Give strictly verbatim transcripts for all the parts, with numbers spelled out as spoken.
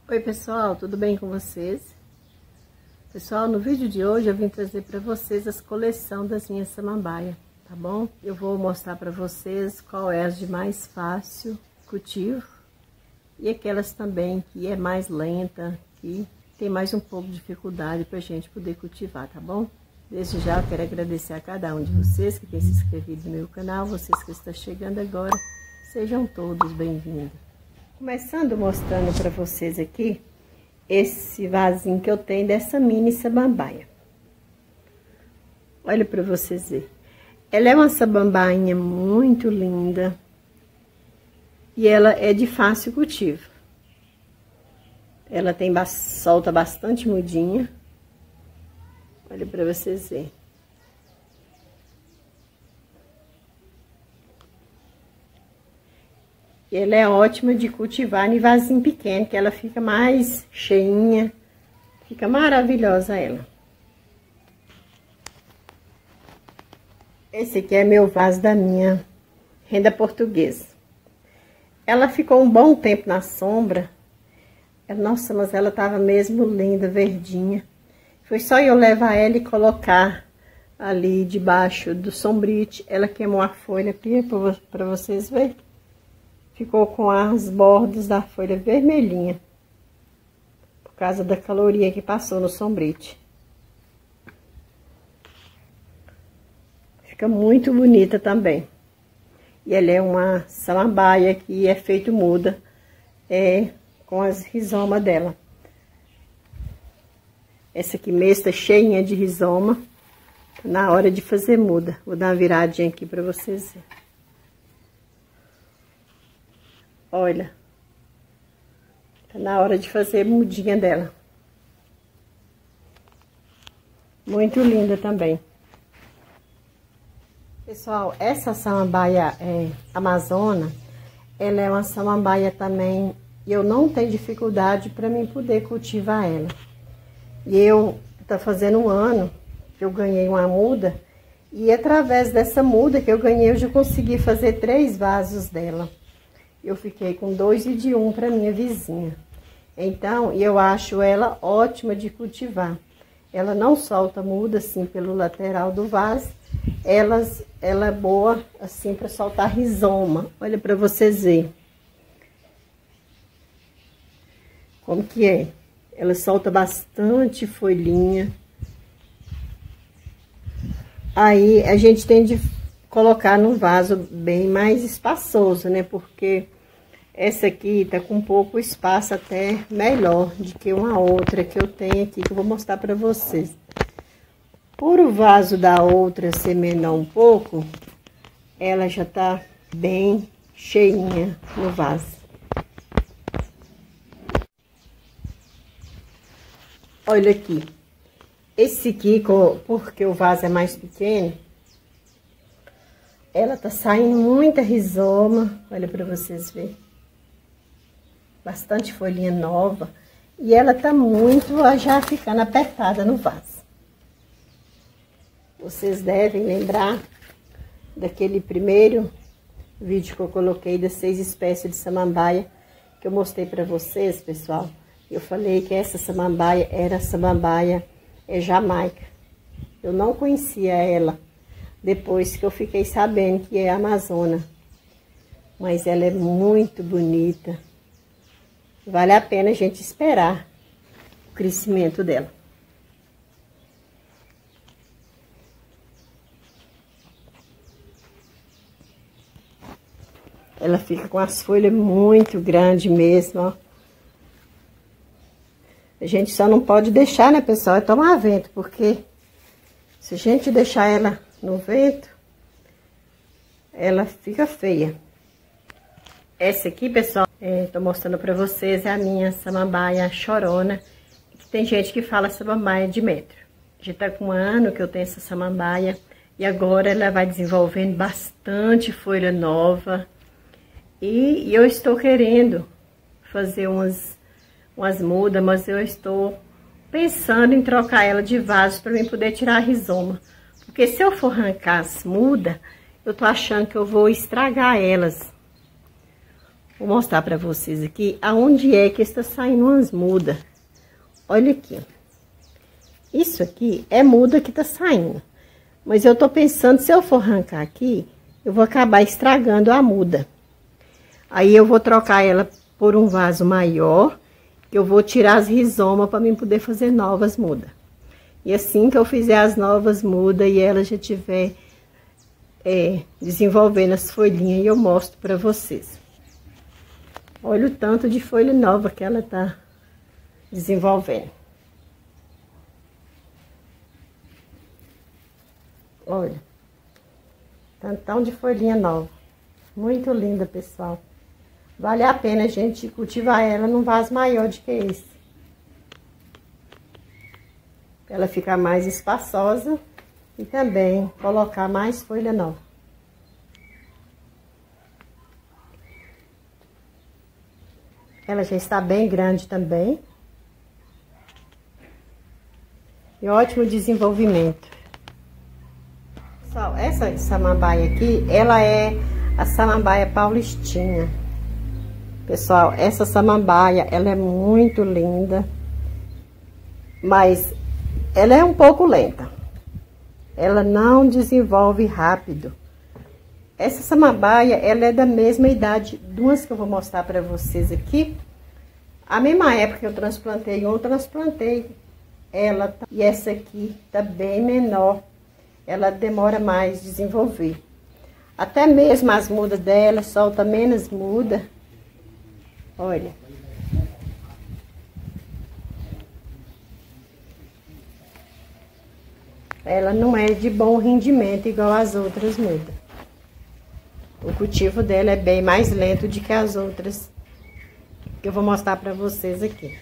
Oi pessoal, tudo bem com vocês? Pessoal, no vídeo de hoje eu vim trazer para vocês as coleção das minhas samambaia, tá bom? Eu vou mostrar para vocês qual é as de mais fácil cultivo e aquelas também que é mais lenta, que tem mais um pouco de dificuldade pra gente poder cultivar, tá bom? Desde já eu quero agradecer a cada um de vocês que tem se inscrevido no meu canal, vocês que estão chegando agora, sejam todos bem-vindos. Começando mostrando para vocês aqui, esse vasinho que eu tenho dessa mini samambaia. Olha para vocês verem. Ela é uma samambainha muito linda. E ela é de fácil cultivo. Ela tem, solta bastante mudinha. Olha para vocês verem. Ela é ótima de cultivar em vasinho pequeno, que ela fica mais cheinha, fica maravilhosa ela. Esse aqui é meu vaso da minha renda portuguesa. Ela ficou um bom tempo na sombra. Nossa, mas ela tava mesmo linda, verdinha. Foi só eu levar ela e colocar ali debaixo do sombrite. Ela queimou a folha aqui para vocês verem. Ficou com as bordas da folha vermelhinha. Por causa da caloria que passou no sombrite. Fica muito bonita também. E ela é uma samambaia que é feito muda. É com as rizomas dela. Essa aqui mesmo tá cheinha de rizoma. Tá na hora de fazer muda. Vou dar uma viradinha aqui pra vocês verem. Olha, tá na hora de fazer mudinha dela. Muito linda também. Pessoal, essa samambaia é, amazona, ela é uma samambaia também, e eu não tenho dificuldade para mim poder cultivar ela. E eu, tá fazendo um ano que eu ganhei uma muda, e através dessa muda que eu ganhei, eu já consegui fazer três vasos dela. Eu fiquei com dois e de um para minha vizinha. Então, eu acho ela ótima de cultivar. Ela não solta muda assim pelo lateral do vaso. Elas, ela é boa assim para soltar rizoma. Olha para vocês verem. Como que é? Ela solta bastante folhinha. Aí, a gente tem de colocar num vaso bem mais espaçoso, né? Porque essa aqui tá com pouco espaço, até melhor do que uma outra que eu tenho aqui, que eu vou mostrar pra vocês. Por o vaso da outra ser menor um pouco, ela já tá bem cheinha no vaso. Olha aqui. Esse aqui, porque o vaso é mais pequeno, ela tá saindo muita rizoma, olha pra vocês verem. Bastante folhinha nova. E ela tá muito já ficando apertada no vaso. Vocês devem lembrar daquele primeiro vídeo que eu coloquei das seis espécies de samambaia, que eu mostrei pra vocês, pessoal. Eu falei que essa samambaia era a samambaia é Jamaica. Eu não conhecia ela. Depois que eu fiquei sabendo que é amazona. Mas ela é muito bonita. Vale a pena a gente esperar o crescimento dela. Ela fica com as folhas muito grandes mesmo, ó. A gente só não pode deixar, né, pessoal? É tomar vento, porque se a gente deixar ela no vento, ela fica feia. Essa aqui, pessoal, é, tô mostrando pra vocês, é a minha samambaia chorona. Que tem gente que fala samambaia de metro. Já tá com um ano que eu tenho essa samambaia. E agora ela vai desenvolvendo bastante folha nova. E, e eu estou querendo fazer umas, umas mudas, mas eu estou pensando em trocar ela de vaso para mim poder tirar a rizoma. Porque se eu for arrancar as mudas, eu tô achando que eu vou estragar elas. Vou mostrar pra vocês aqui aonde é que está saindo umas mudas. Olha aqui. Isso aqui é muda que tá saindo. Mas eu tô pensando, se eu for arrancar aqui, eu vou acabar estragando a muda. Aí eu vou trocar ela por um vaso maior, que eu vou tirar as rizomas para mim poder fazer novas mudas. E assim que eu fizer as novas mudas e ela já tiver é, desenvolvendo as folhinhas, eu mostro para vocês. Olha o tanto de folha nova que ela tá desenvolvendo. Olha, tantão de folhinha nova. Muito linda, pessoal. Vale a pena a gente cultivar ela num vaso maior do que esse. Pra ela ficar mais espaçosa e também colocar mais folha nova. Ela já está bem grande também. E ótimo desenvolvimento. Pessoal, essa samambaia aqui, ela é a samambaia paulistinha. Pessoal, essa samambaia, ela é muito linda, mas ela é um pouco lenta. Ela não desenvolve rápido. Essa samambaia, ela é da mesma idade, duas que eu vou mostrar para vocês aqui. A mesma época que eu transplantei, eu transplantei ela, e essa aqui tá bem menor. Ela demora mais a desenvolver. Até mesmo as mudas dela, solta menos muda. Olha. Ela não é de bom rendimento igual as outras mudas. O cultivo dela é bem mais lento do que as outras, que eu vou mostrar pra vocês aqui.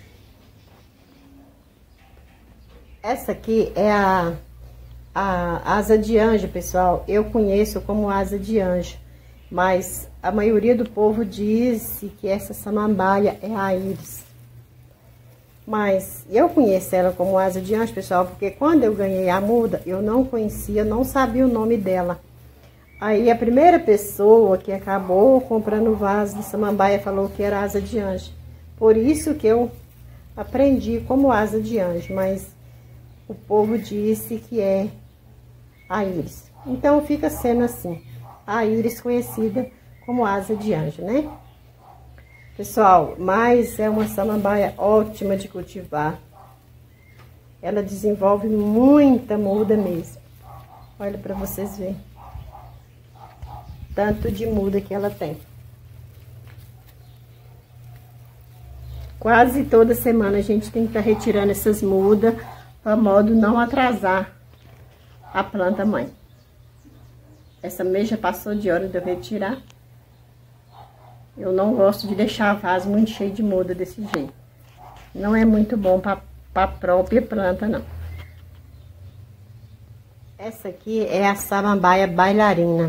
Essa aqui é a, a asa de anjo, pessoal. Eu conheço como asa de anjo, mas a maioria do povo disse que essa samambaia é a íris. Mas eu conheço ela como asa de anjo, pessoal, porque quando eu ganhei a muda, eu não conhecia, não sabia o nome dela. Aí a primeira pessoa que acabou comprando o vaso de samambaia falou que era asa de anjo. Por isso que eu aprendi como asa de anjo, mas o povo disse que é a íris. Então fica sendo assim, a íris conhecida como asa de anjo, né? Pessoal, mas é uma samambaia ótima de cultivar. Ela desenvolve muita muda mesmo. Olha para vocês verem. Tanto de muda que ela tem. Quase toda semana a gente tem que estar retirando essas mudas, para modo não atrasar a planta mãe. Essa mês já passou de hora de eu retirar. Eu não gosto de deixar a vaso muito cheio de muda desse jeito. Não é muito bom para a própria planta, não. Essa aqui é a samambaia bailarina.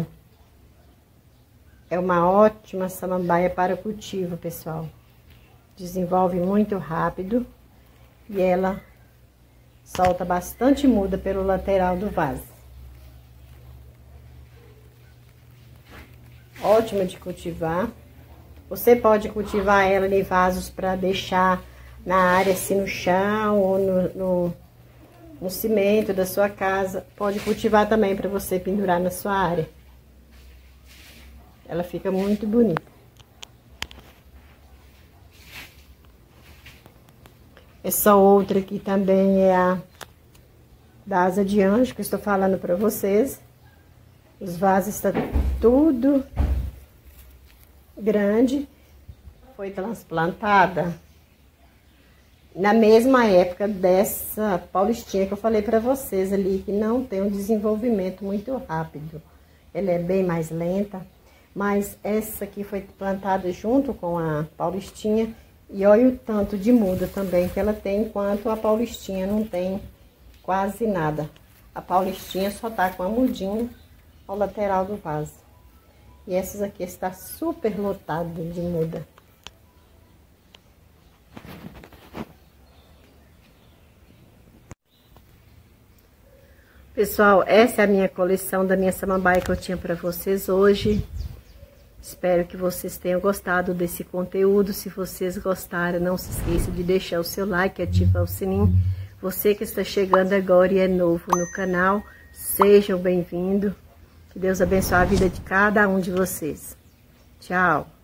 É uma ótima samambaia para cultivo, pessoal. Desenvolve muito rápido e ela solta bastante muda pelo lateral do vaso. Ótima de cultivar. Você pode cultivar ela em vasos para deixar na área, assim, no chão ou no, no, no cimento da sua casa. Pode cultivar também para você pendurar na sua área. Ela fica muito bonita. Essa outra aqui também é a da asa de anjo, que eu estou falando para vocês. Os vasos estão tudo grande. Foi transplantada na mesma época dessa paulistinha que eu falei para vocês ali, que não tem um desenvolvimento muito rápido. Ela é bem mais lenta. Mas essa aqui foi plantada junto com a paulistinha. E olha o tanto de muda também que ela tem, enquanto a paulistinha não tem quase nada. A paulistinha só tá com a mudinha ao lateral do vaso. E essas aqui está super lotada de muda. Pessoal, essa é a minha coleção da minha samambaia que eu tinha para vocês hoje. Espero que vocês tenham gostado desse conteúdo. Se vocês gostaram, não se esqueça de deixar o seu like e ativar o sininho. Você que está chegando agora e é novo no canal, sejam bem-vindos. Que Deus abençoe a vida de cada um de vocês. Tchau!